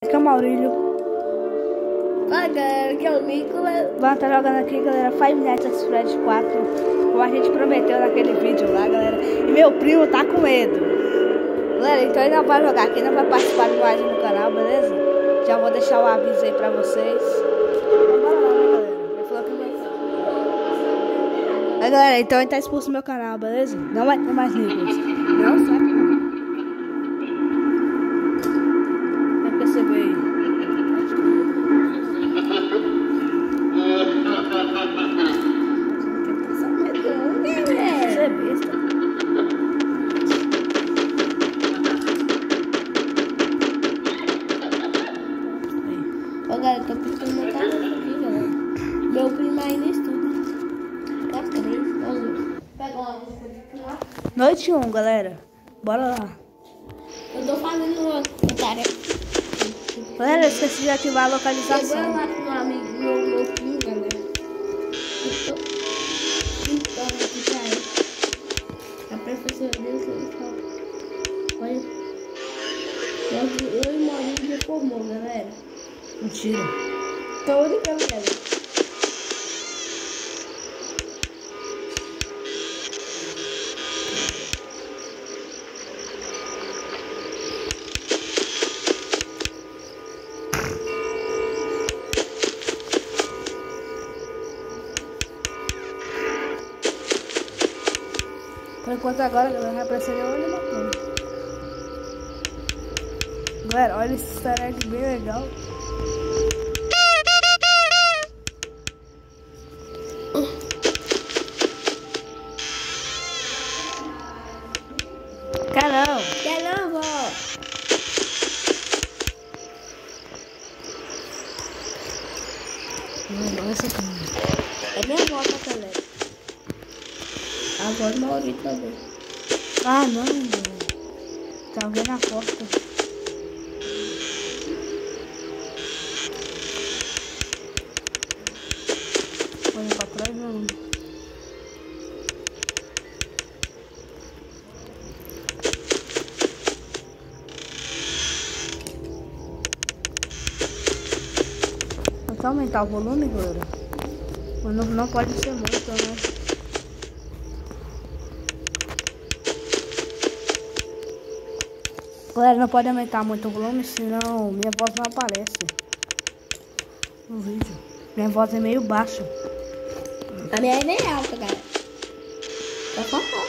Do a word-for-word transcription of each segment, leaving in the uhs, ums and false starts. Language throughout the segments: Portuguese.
Aqui é o Maurílio. Olha, galera, aqui é o Nicolas. Vamos estar jogando aqui, galera, Five Nights at Freddy's quatro. Como a gente prometeu naquele vídeo lá, galera. E meu primo tá com medo. Galera, então ele não vai jogar aqui, não vai participar de mais no canal, beleza? Já vou deixar o aviso aí pra vocês. Bora lá, né, galera? Ele falou que vai. Aí, galera, então ele tá expulso do meu canal, beleza? Não vai ter mais Nicolas. Não, sabe? Você vê aí. Você é besta. Ô, galera, tô pintando meu cabelo aqui, galera. Meu primo ainda estuda. Tá três, pega uma roupa de lá. Noite um, galera. Bora lá. Eu tô fazendo uma tarefa. Galera, eu esqueci de ativar a localização. Chegou lá com meu amigo, meu, meu filho, galera. Eu tô pintando aqui pra ele. A professora dele, ele fala. Olha. Eu, eu e o Maurício já formou, galera. Mentira. Tô brincando, galera. Por enquanto agora, galera, vai aparecer o olho matando. Galera, olha esse easter egg bem legal. Quer não? Quer não, vó? Nossa, É minha avó, tá, galera? A avó do Maurício também. ah, não, galera. Tem alguém na porta. Olha pra trás, não. Vou só aumentar o volume, galera. Mas não, não pode ser muito, né? Galera, não pode aumentar muito o volume, senão minha voz não aparece no vídeo. Minha voz é meio baixa. A minha é bem alta, galera. Tá faltando.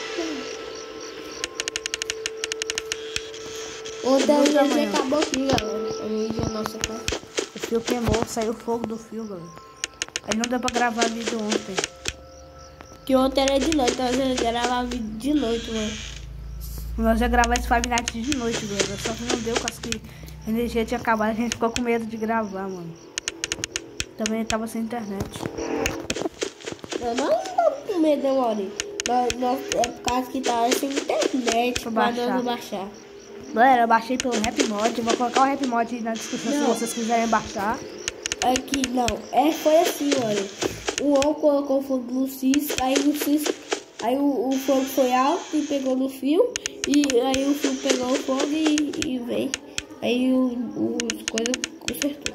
O da energia acabou aqui, galera. A energia nossa tá. O fio queimou, saiu fogo do fio, galera. Aí não deu pra gravar vídeo ontem. Que ontem era de noite, então eu gravava vídeo de noite, mano. Nós ia gravar esse Five Nights de noite, galera. Só que não deu, porque que a energia tinha acabado. A gente ficou com medo de gravar, mano. Também tava sem internet. Eu não tô com medo, não, Maurício. Nós, nós, é por causa que tava sem internet pra, pra nós não baixar. Galera, eu baixei pelo Rap Mod. Vou colocar o Rap Mod aí na descrição não. se vocês quiserem baixar. Aqui, não. É, foi assim, olha. O homem colocou fogo no cisco, aí o cisco, aí o, o fogo foi alto e pegou no fio. E aí o fio pegou o fogo e, e veio. Aí o, o coisa consertou.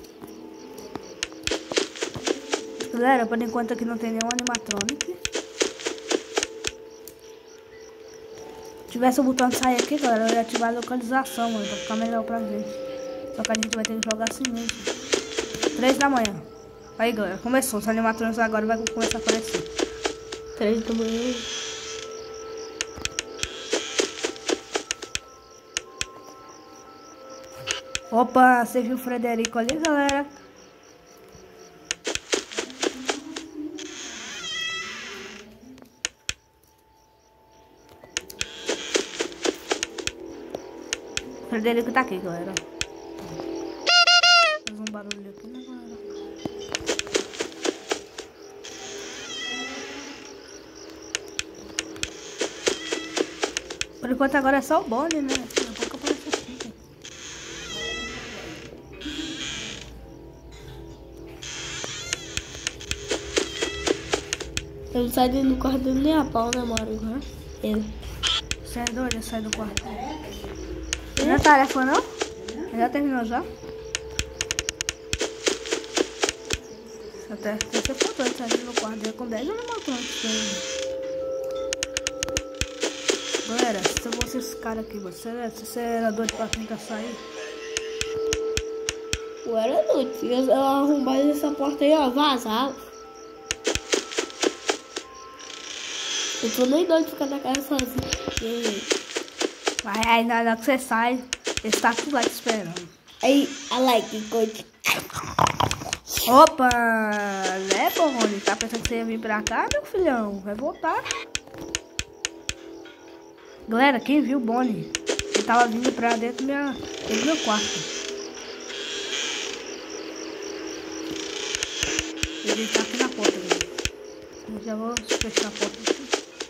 Galera, por enquanto aqui não tem nenhum animatronic. Se tivesse o botão de sair aqui, galera, eu ia ativar a localização, mano, pra ficar melhor pra gente. Só que a gente vai ter que jogar assim mesmo. Três da manhã. Aí, galera, começou. Os animatrônicos agora vai começar a aparecer. Três da manhã. Opa, você viu o Frederico ali, galera? O Frederico tá aqui, galera. Faz um barulho aqui, né, galera? Por enquanto agora é só o Bonnie, né? Daqui a pouco aparece aqui. Eu não saio do quarto dele nem a pau, né, Mario? Uhum. Ele. Você é doido? Sai do quarto. Não é tarefa, não? Já terminou já? Até até você faltou de sair no quarto dele com dez animatrônicos. Galera, se você esse cara aqui, você, você era doido pra tentar sair? Eu era doido. Se eu, eu arrumar essa porta aí, ó, vazava. Eu tô nem doido de ficar na casa sozinho. Mas aí na hora que você sai, eles tá tudo lá te esperando. Aí, I like it, good. Opa! Né, Rony? Tá pensando que você ia vir pra cá, meu filhão? Vai voltar. Galera, quem viu o Bonnie? Ele tava vindo pra dentro do, minha, dentro do meu quarto. Ele tá aqui na porta, galera. Eu já vou fechar a porta aqui.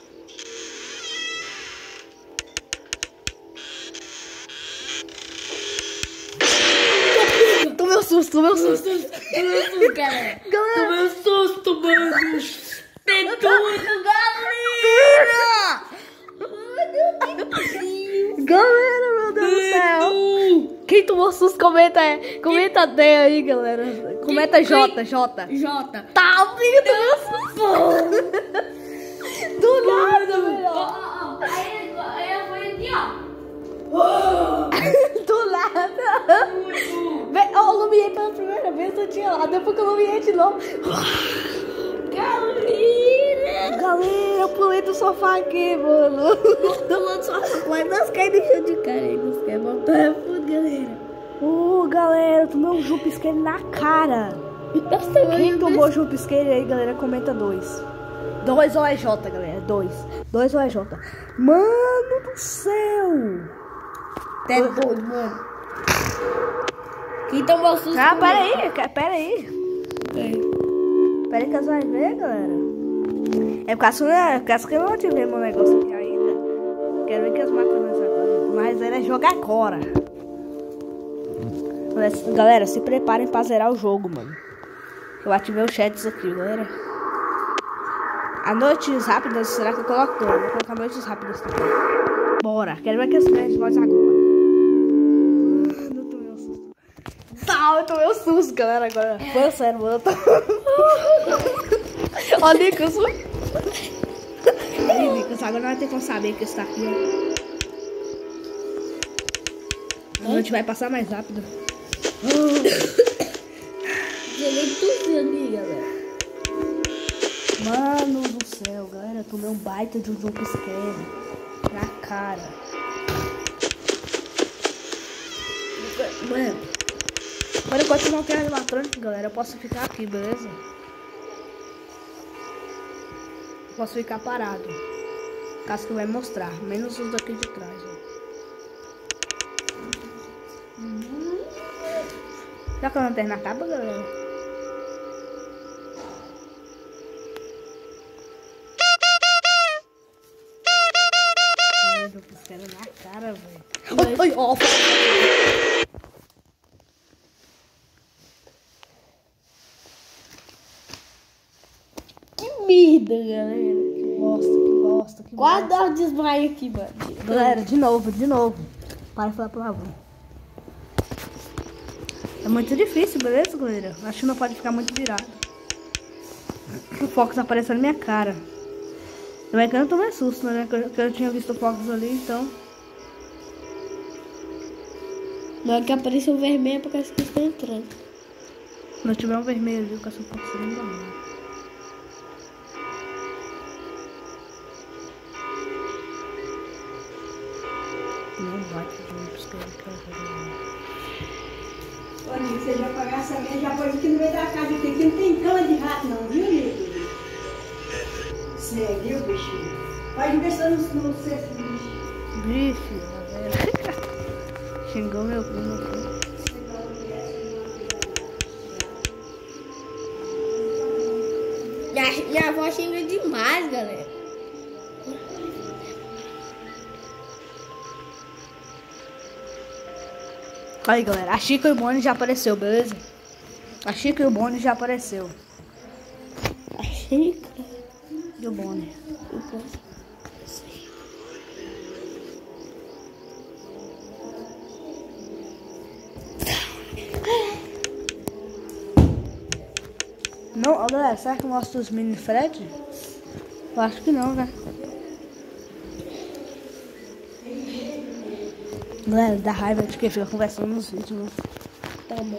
Tomei um susto, tomei um susto. Tomei um susto, galera. Tomei um susto, mano. Tem tudo, galera. Galera, meu Deus do céu. Quem tomou susto, comenta aí. Comenta D aí, galera. Comenta J, J. J. Tá, amigo, tomou susto. Do nada, velho. Aí, aí foi aqui, ó. Do nada. Eu iluminei pela primeira vez, eu tinha lá. Depois que eu iluminei de novo. Galera. Galera, eu pulei do sofá aqui, mano. Pulou do sofá. Mas nós caímos no chão de cara aí. Nós queremos voltar tudo, galera. Ô, uh, galera, eu tomei um jumpscare na cara. Quem tomou jumpscare aí, galera, comenta dois. Dois ou é J, galera, dois. Dois ou é J. Mano do céu. Até doido, mano. Quem tomou susto? Ah, pera aí, pera aí. É. Pera aí que você vai ver, galera. É por causa, né? Por causa que eu não tive meu negócio aqui ainda. Quero ver que as matam nós agora. Mas era jogar agora. Galera, se preparem pra zerar o jogo, mano. Eu ativei o chat aqui, galera. A noites rápidas, será que eu coloco? Eu vou colocar noites rápidas também. Bora, quero ver que as noites nós agora. Não tomei um susto. Tá, eu tomei um susto, galera, agora. Foi sério, mano. Tô... Ó, Nicolas. Aí, Nicolas, agora não vai ter como saber que está aqui, ó. A noite vai passar mais rápido. Joguei tudo ali, galera. Mano do céu, galera, eu tomei um baita de um jumpscare na cara. Mano, Por enquanto não tem animatrônico, galera, eu posso ficar aqui, beleza? Eu posso ficar parado. Caso que vai mostrar, menos os daqui de trás, ó. Será que a lanterna acaba, galera? Eu tô piscando na cara, velho. Ai, ai, ó. que merda, galera. Que bosta, que bosta, que Quase bosta. dá um desmaio aqui, mano. Galera, de novo, de novo. Para de falar palavrão. É muito difícil, beleza, galera? Acho que não pode ficar muito virado. O Fox apareceu na minha cara. Não é que eu não tomei susto, né? Que eu tinha visto o Fox ali, então. Na hora que apareceu o vermelho é porque as coisas estão entrando. Se não tiver um vermelho ali, o caço Fox não dá nada. Não bate de um piscando que eu Olha, você já pagar essa mesa, já pôs aqui no meio da casa, aqui, aqui não tem cama de rato não, viu, amigo? Você viu, bichinho? Pode ver se eu não não sei se bichinho. Bicho, galera. Xingou meu primo aqui. Minha, minha avó xinga demais, galera. Aí, galera, a Chica e o Bonnie já apareceu, beleza? A Chica e o Bonnie já apareceu. A Chica E o Bonnie. e o Bonnie. Não, ó, galera, será que mostra os mini Fred? Eu acho que não, né? Galera, dá raiva de quem fica conversando nos vídeos, né? Tá bom.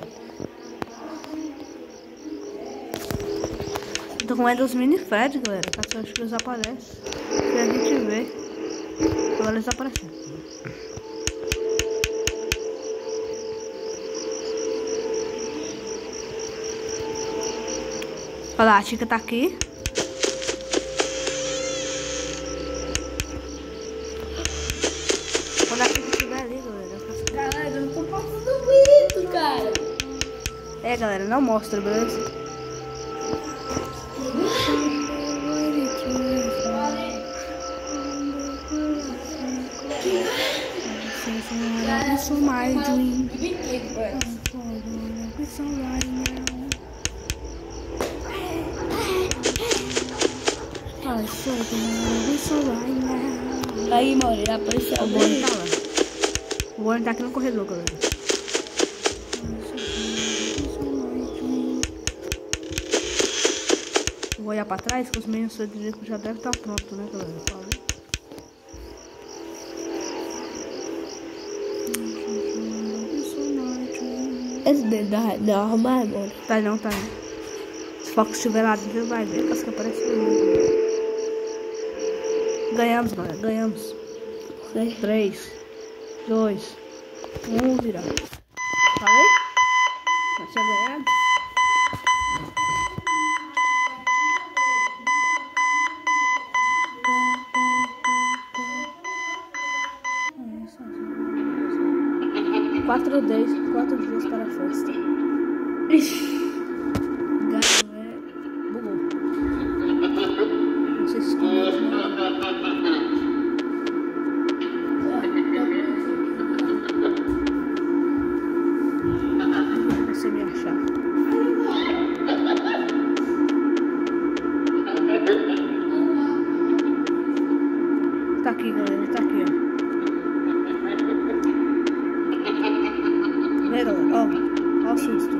Tô comendo os mini Fred, galera. Tá, acho que eles aparecem. Se a gente vê. Agora eles aparecem. Olha lá, a Chica tá aqui. Quando a Chica estiver ali, galera. Eu faço... Caralho, eu não tô passando muito, cara. É, galera, não mostra, beleza? Aí, mano, já apareceu. O Bonnie tá lá. O Bonnie tá aqui no corredor, galera. Vou olhar pra trás que os meninos já devem estar prontos, né, galera? Esse dedo da, da armário, mano. Tá não, tá não. Se o Fox estiver lá dentro, ele vai ver. Acho que aparece muito. Ganhamos, galera. Ganhamos. três, dois, um, virar. Falei? Nós tinha ganhado. Quatro dias, quatro dias para a festa. Ganho é... Bugou. Não sei se escolheu. Você me achar. Tá aqui, galera. Tá aqui, ó. Vê, galera, ó, ó o susto.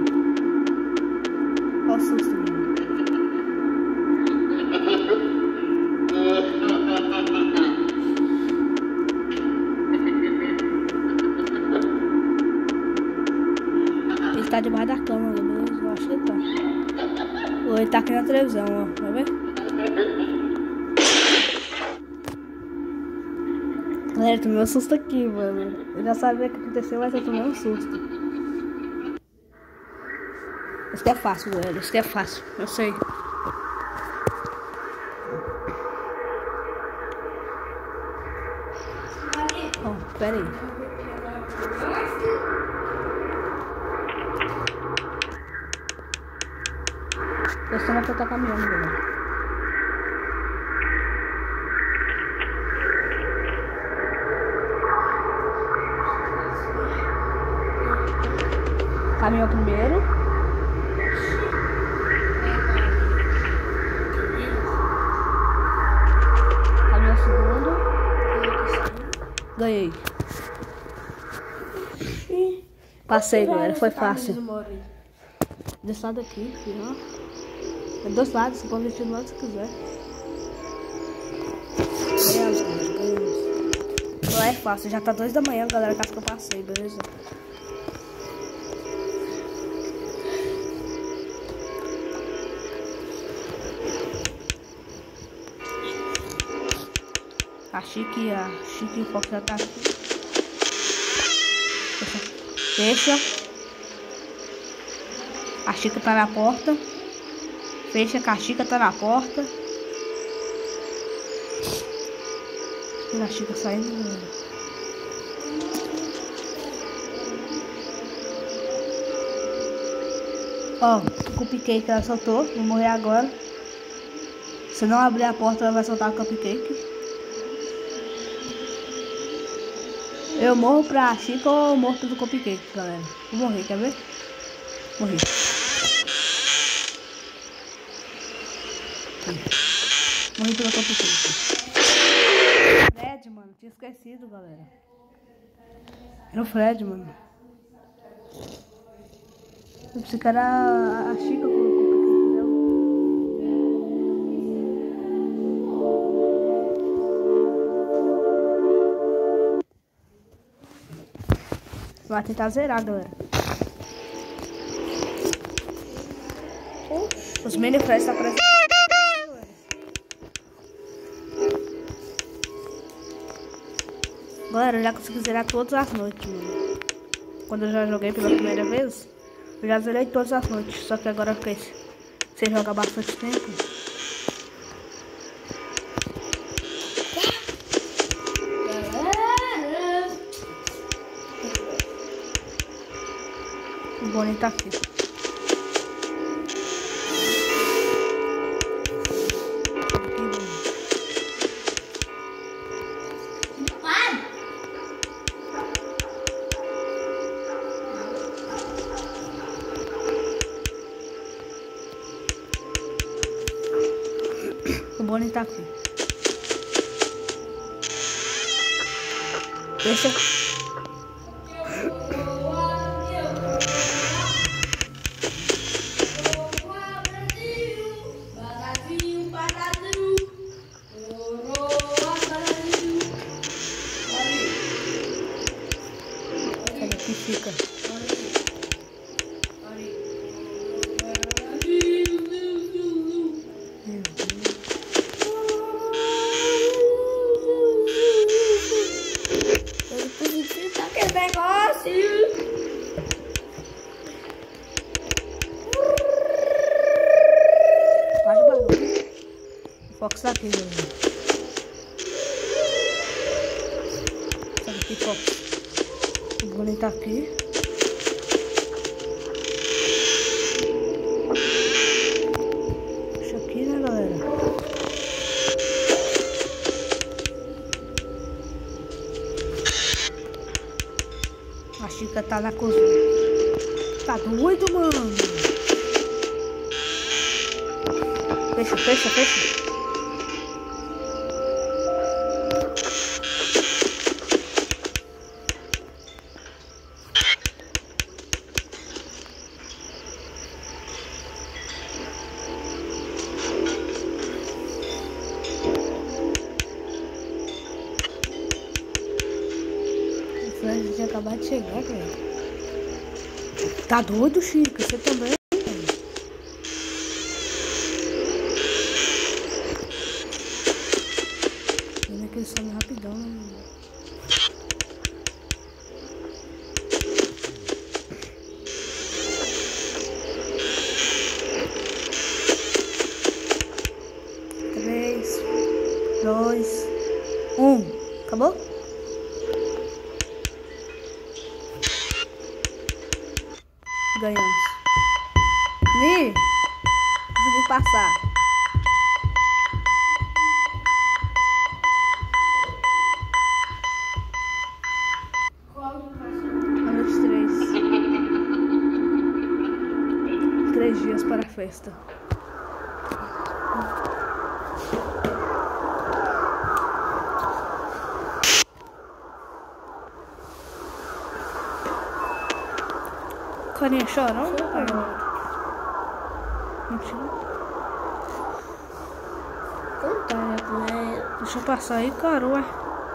Ó o susto, menino. Ele tá debaixo da cama, beleza? Eu acho que ele tá. Ou ele tá aqui na televisão, ó. Vai ver? Galera, eu tomei um susto aqui, mano. Eu já sabia o que aconteceu, mas eu tomei um susto. Isso que é fácil, galera. Isso que é fácil. Eu sei. Ó, oh, pera aí. Eu só não vou estar caminhando, galera. Caminhou primeiro. Caminhou segundo. Ganhei. Passei, galera. Foi fácil. Desse lado aqui, filho, ó. É dois lados, você pode vestir do lado que você quiser. Ganhamos, galera. Ganhamos. Lá é fácil. Já tá dois da manhã, galera. Caso que eu passei, beleza? A Chique, a Chique e o Fox já tá aqui. Fecha. A Chica tá na porta. Fecha, que a Chica tá na porta. E a Chica saindo. Ó, o cupcake ela soltou. Vou morrer agora. Se não abrir a porta, ela vai soltar o cupcake. Eu morro pra Chica ou eu morro pelo cupcake, galera? Vou morrer, quer ver? Morri. Morri pelo cupcake. Fred, mano. Tinha esquecido, galera. Era o Fred, mano. Eu pensei que era a Chica com o cupcake dela. Vai tentar zerar, galera. Os mini fresh tá aparecendo. Galera, eu já consegui zerar todas as noites, mano. Quando eu já joguei pela primeira vez, eu já zerei todas as noites. Só que agora eu fiquei sem jogar bastante tempo. O Bonnie tá aqui. O Bonnie tá aqui. Deixa. Que fica. Que negócio! Faz barulho. O Fox tá aqui, gente. Sabe aqui, Fox? O Bonnie tá aqui. Isso aqui, né, galera? A Chica tá na cozinha. Tá doido, mano? Fecha, fecha, fecha. O Fred tinha acabado de chegar, cara. Tá doido, Chica? Você também? Ele que ele some rapidão, né? Três, dois, um. Acabou? Ganhamos. Ni, consegui passar. A noite três. Três dias para a festa. Carinha chorão? Mentira. Deixa eu passar aí, cara, ué.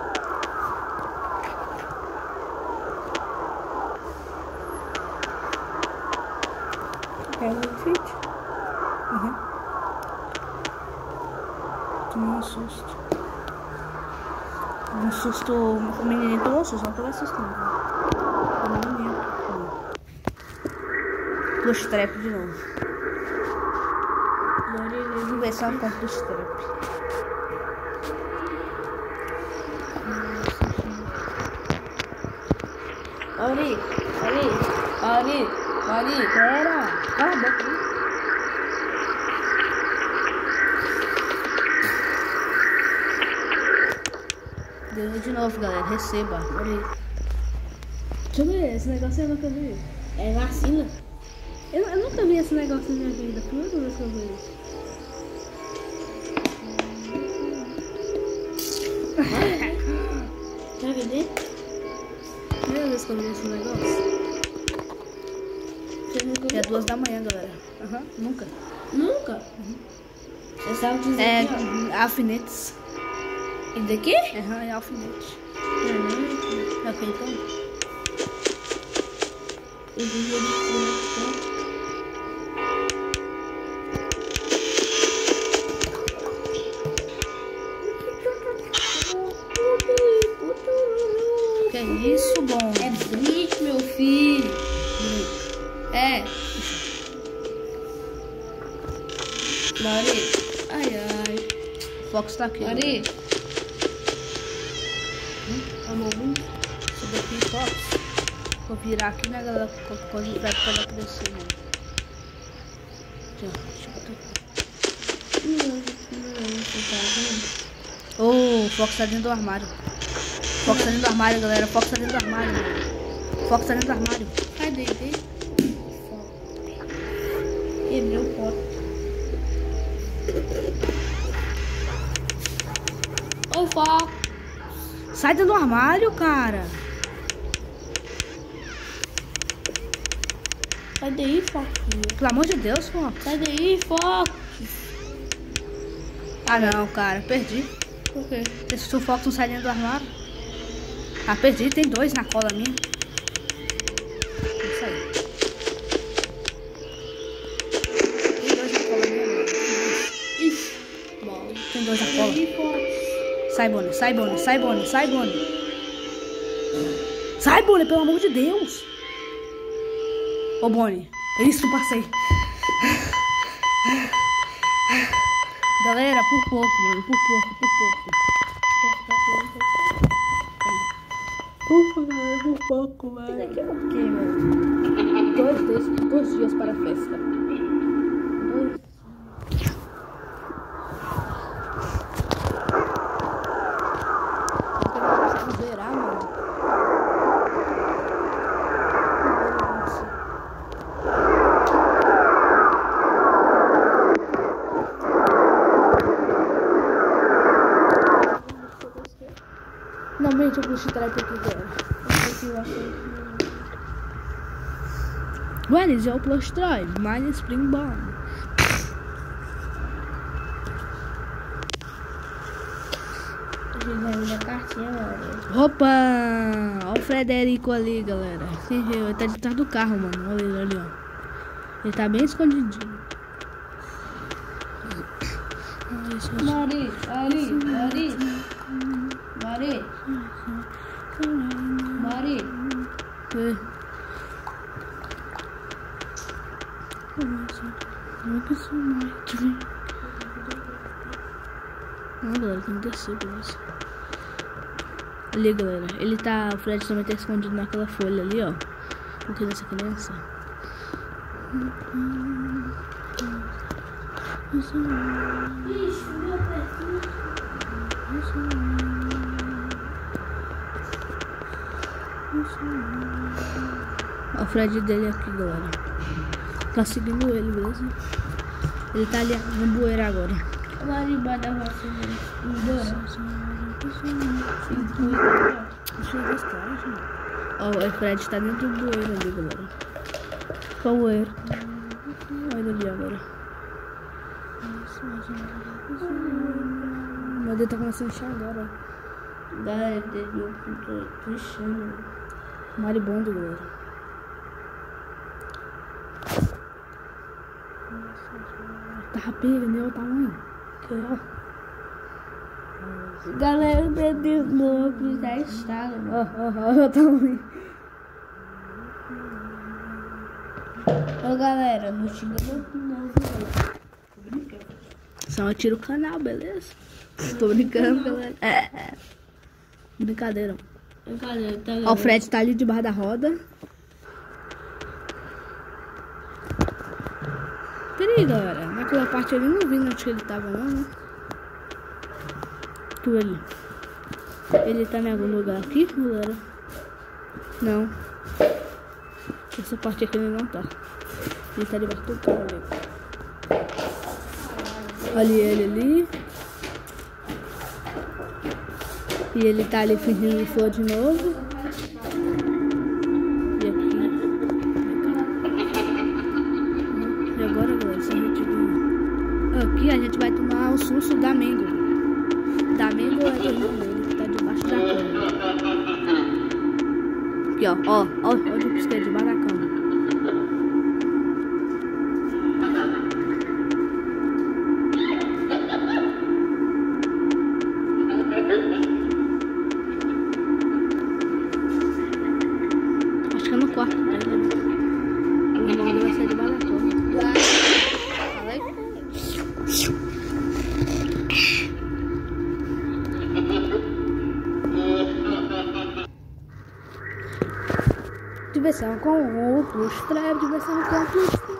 Pega o vídeo. Uhum. Tomou um susto. Um susto. O menino tomou um susto, não tomou susto não. O menino. Dos trap de novo. Vamos ver se eu encontro dos trap. Ori, Ori, Ori, Ori. Pera, cala a boca aí. Deu de novo, galera. Receba. Ori. Deixa eu ver, esse negócio eu nunca vi. É vacina. Eu, eu nunca vi esse negócio na minha vida. Primeira vez que eu vi isso. Quer ver? Primeira vez que eu vi esse negócio. Você nunca É viu? duas da manhã, galera. Aham, nunca. Nunca? Uhum. Você sabe dizer É aqui, ó. alfinetes. E daqui? Aham, é alfinete. Não, não. Ok, então. Eu vi ele Que é isso, bom? É Blitz, meu filho. É. Mari. Ai, ai. O Fox tá aqui. Mari. Amor, Esse daqui, Fox. Vou virar aqui, né, galera? Qualquer coisa pra ela crescer, né? Aqui, ó. Deixa eu botar aqui. Ô, o Fox tá dentro do armário. Fox tá dentro do armário, galera. Fox tá dentro do armário. Fox tá dentro do armário. Cadê ele? Quebrei o pote. Ô, Fox. Sai dentro do armário, cara. Sai daí, Fox. Pelo amor de Deus, Fox. Sai daí, Fox. Ah, não, cara. Perdi. Por quê? Esse Fox não sai dentro do armário. Ah, perdi. Tem dois na cola minha. Isso aí. Tem dois na cola minha. Ixi. Bom. Tem dois na Sai cola. daí, Fox. Sai, Bonnie. Sai, Bonnie. Sai, Bonnie. Sai, Bonnie. Sai, Bonnie. Pelo amor de Deus. Ô, Bonnie. Isso, passei. Galera, por pouco, mano. Por pouco, por pouco. Ufa, galera, por pouco, mano. Isso aqui é o quê, mano? Dois, dois, dois dias para a festa. Dois. Eu não consigo zerar, mano. Finalmente eu puxei trás aqui agora. What is your plus drive? Mine is spring bomb. Minha cartinha, mano. Opa! Olha o Frederico ali, galera. Ele tá de trás do carro, mano. Olha ele ali, ó. Ele tá bem escondidinho. Mari, Mari, Mari. Mari. Mari. É. Não, galera, tem que descer, beleza. Ali, galera, ele tá. O Fred também tá escondido naquela folha ali, ó. Porque dessa criança. Ixi, meu perfil. Olha o Fred dele aqui, galera. Tá seguindo ele, beleza? Ele tá ali no bueiro agora. Mari, vai dar você embora. Deixa eu gostar, gente. Ó, o Fred tá dentro do bueiro ali, galera. Qual bueiro? Olha ele ali agora. Meu dedo tá começando a inchar agora. Galera, eu tô puxando. Maribondo, galera. Tá pegando, olha o tamanho. Que ó. Galera, meu Deus, meu óculos já está, mano. Ó, ó, olha o tamanho. Ô, galera, não xinga meu novo, não. Só eu tiro o canal, beleza? Tô brincando, galera. É. Brincadeira. Galera, tá Ó, o Fred tá ali debaixo da roda. Peraí, galera. Naquela parte ali não vi onde que ele tava, não, né? Tu ali. Ele tá em algum lugar aqui, galera? Não. Essa parte aqui ele não tá. Ele tá debaixo do carro ali. Olha ele ali. E ele tá ali fingindo que for de novo. E aqui. E agora, galera, se a gente vir aqui, a gente vai tomar o susto da Mengo. Da Mengo é do irmão dele, que tá debaixo da cama. Aqui, ó. Ó, ó, onde eu pisquei debaixo da cama. Diversão com o Plus Trap, diversão com o Plus Trap.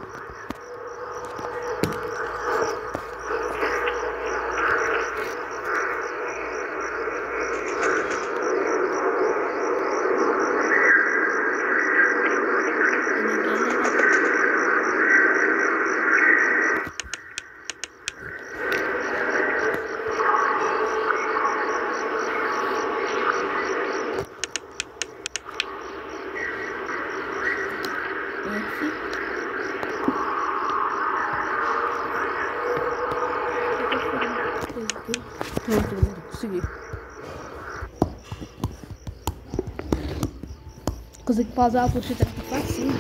Pronto, consegui. Consegui pausar o Plus Trap facinho.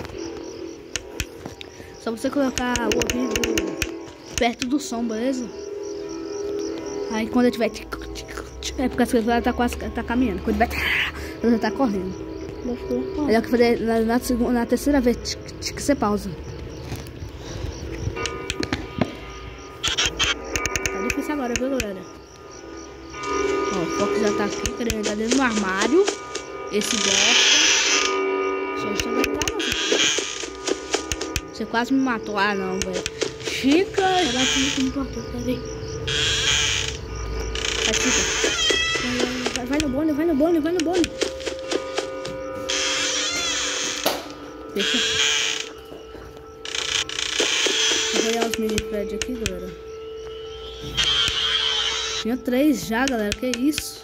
Só você colocar o ouvido perto do som, beleza? Aí quando eu tiver é porque a celular tá quase tá caminhando. Quando vai ela tá correndo. Melhor que fazer na, na, segunda, na terceira vez que você pausa. Tá difícil agora, viu, galera? Ó, o Fox já tá aqui, querendo entrar dentro do armário. Esse gosta. Só você vai entrar, não. Você quase me matou. Ah, não, velho. Chica. Ela muito importante, peraí. Vai, Chica. Vai, vai no bone, vai no bone, vai no bone. Deixa. Vou olhar os mini Fred aqui, galera. Tinha três já, galera. Que isso?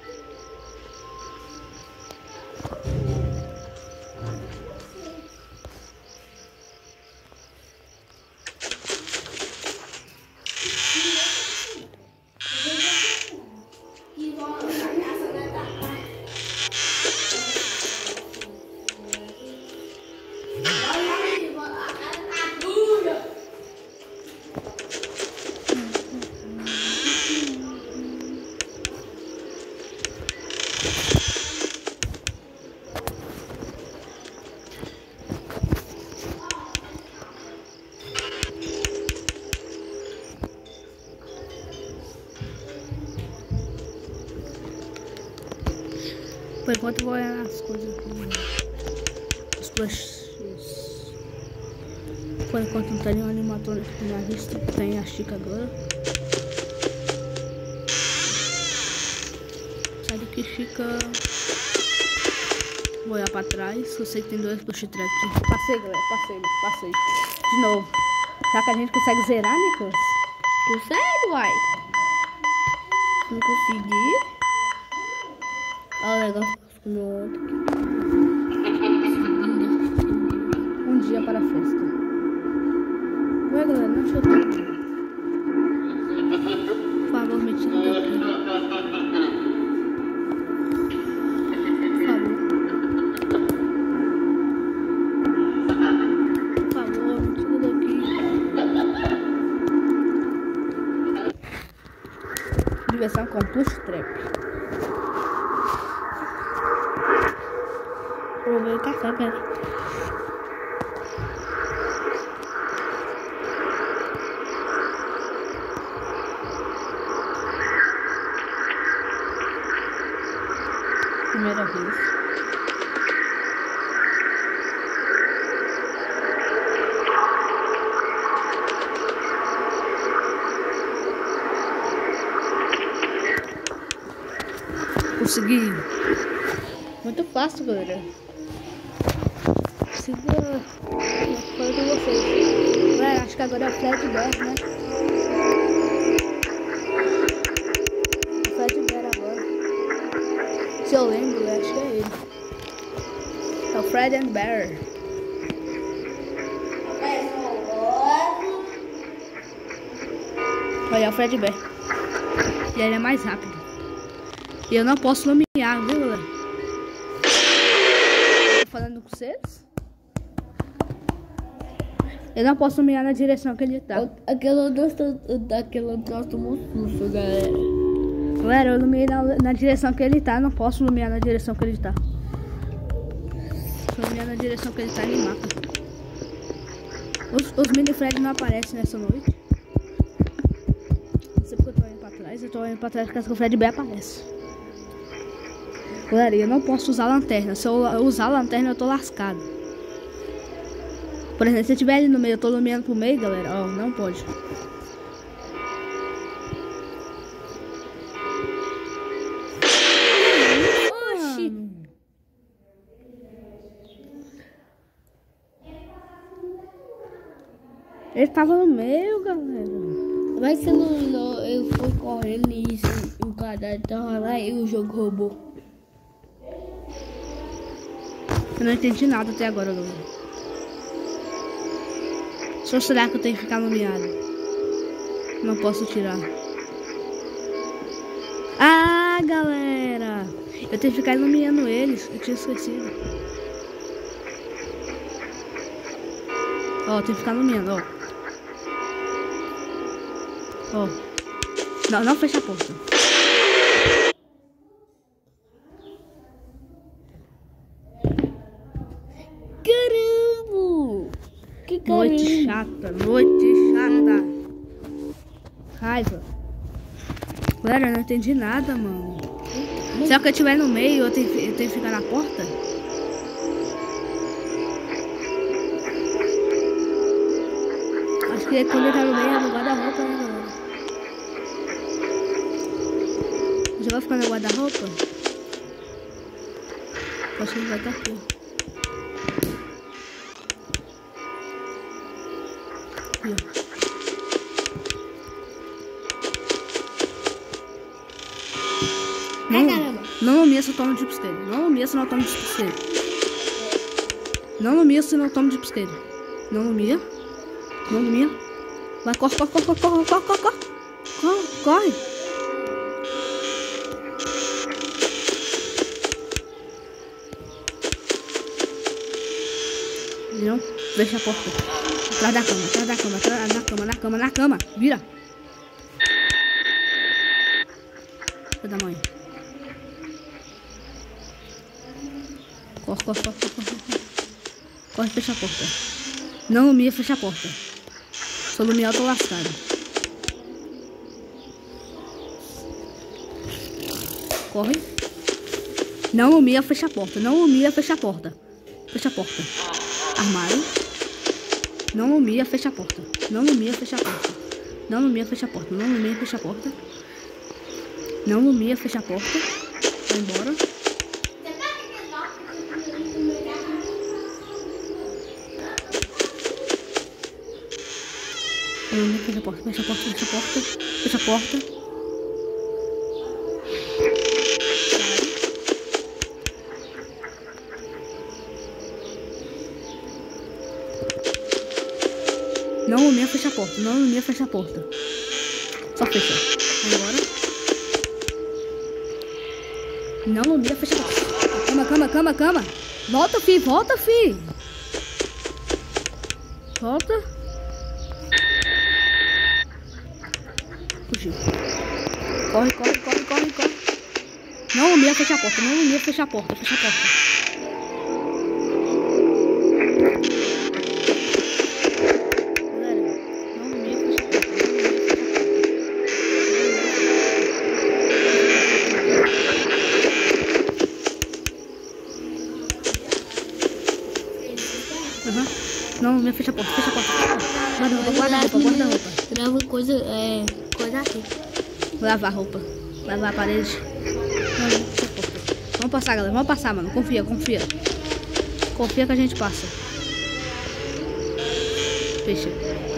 Por enquanto eu vou olhar as coisas aqui. Os plushes. Por enquanto não tem nenhum animatrônico na lista. Tem a Chica agora. Sai daqui, Chica. Vou olhar pra trás. Eu sei que tem dois plush trap aqui. Passei, galera. Passei, passei. De novo. Será que a gente consegue zerar, Nicolas? Consegue, uai. Não consegui. Olha o negócio com o meu outro. Um dia para a festa. Ué, galera, não deixa eu ter. Por favor, me tira daqui. Por favor. Por favor, me tira daqui. Diversão com Plus Trap. Vou ver o café, pera. Primeira vez. Consegui. Muito fácil, galera. Siga. Falei com vocês. Ué, acho que agora é o Fred Bear, né? O Fred Bear agora. Se eu lembro, eu acho que é ele. É o Fred and Bear. Olha, é o Fred Bear. E ele é mais rápido. E eu não posso iluminar, viu, galera? Tô falando com vocês. Eu não posso mirar na direção que ele tá. Aquela nossa, daquela nossa susto, galera. Galera, eu iluminei na, na direção que ele tá. Eu não posso iluminar na direção que ele tá. Se eu iluminar na direção que ele tá, ele mata. Os, os mini Fred não aparecem nessa noite. Não sei porque eu tô indo pra trás. Eu tô indo pra trás porque o Fred B aparece. Galera, eu não posso usar lanterna. Se eu usar lanterna, eu tô lascado. Por exemplo, se eu estiver ali no meio, eu tô iluminando pro meio, galera. Ó, não pode. Oxi. Ele tava no meio, galera. Mas você não, não eu fui correndo e isso, o cara tava lá e o jogo roubou. Eu não entendi nada até agora, galera. Só será que eu tenho que ficar iluminado? Não posso tirar. Ah, galera! Eu tenho que ficar iluminando eles. Eu tinha esquecido. Ó, eu tenho que ficar iluminando, ó. Ó. Não, não fecha a porta. Caramba! Que caramba! Noite chata, noite chata. Raiva. Galera, eu não entendi nada, mano. Se que eu estiver no meio, eu tenho, eu tenho que ficar na porta? Acho que quando ele tá no meio é no guarda-roupa, né, galera? Já vai ficar no guarda-roupa? Acho que ele vai estar aqui. Aqui, ó. Não, não lumia se eu tomo de pisqueiro. Não lumia se eu não tomo de pisqueiro. Não lumia se eu não tomo de pisqueiro. Não lumia. Não lumia. Vai, corre, corre, corre, corre, corre, corre, corre, corre. Corre, corre. Não, fecha a porta. Atrás da cama, atrás da cama, atrás da cama, na cama, na cama. Vira. Filho da mãe. Corre, corre, corre, corre, corre. Corre, fecha a porta. Não lumia, fecha a porta. Se eu lumiar, eu tô lascado. Corre. Não lumia, fecha a porta. Não lumia, fecha a porta. Fecha a porta. Armário. Não lumia, fecha a porta. Não lumia, fecha a porta. Não lumia, fecha a porta. Não lumia, fecha a porta. Não lumia, fecha a porta. Vai embora. Não lumia, fecha a porta. Fecha a porta, fecha a porta. Fecha a porta. Não lumia, fecha a porta. Não lumia, fecha a porta. Só fecha. Agora. Não lumia, fecha a porta. Cama, cama, cama, cama. Volta, fi. Volta, fi. Volta. Fugiu. Corre, corre, corre, corre, corre. Não lumia, fecha a porta. Não lumia, fecha a porta. Fecha a porta. Uhum. Não, me fecha a porta, fecha a porta. Guarda-roupa, guarda-roupa, guarda-roupa. Grava coisa, é, coisa aqui. Lavar a roupa, lavar a parede. Não, não, fecha a porta. Vamos passar, galera, vamos passar, mano. Confia, confia. Confia que a gente passa. Fecha.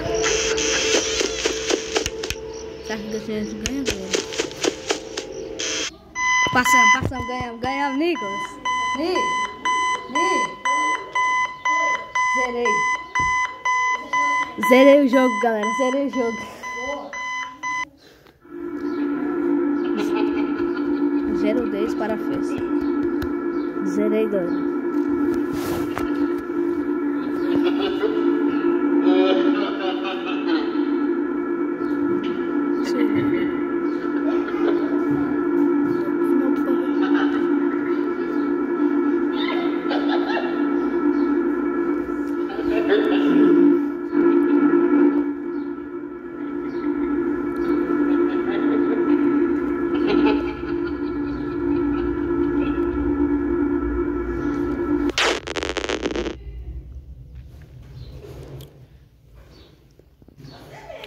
Será que a gente ganha, galera? Passamos, passamos, ganhamos, ganhamos, Nicolas. Ni, Ni. Zerei. Zerei o jogo, galera. Zerei o jogo. Zero dez para a festa. Zerei, galera.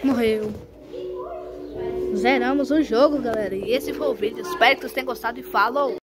Morreu. Zeramos o jogo, galera. E esse foi o vídeo. Espero que vocês tenham gostado e falou!